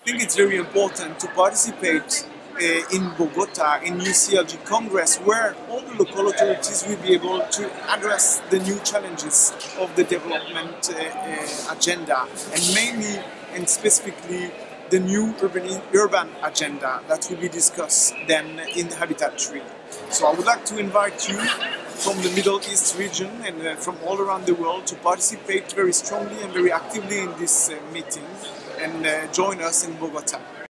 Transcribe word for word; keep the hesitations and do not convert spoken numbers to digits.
think it's very important to participate uh, in Bogota, in U C L G Congress, where all the local authorities will be able to address the new challenges of the development uh, uh, agenda, and mainly and specifically the new urban, urban agenda that will be discussed then in the Habitat Tree. So I would like to invite you from the Middle East region and uh, from all around the world to participate very strongly and very actively in this uh, meeting and uh, join us in Bogota.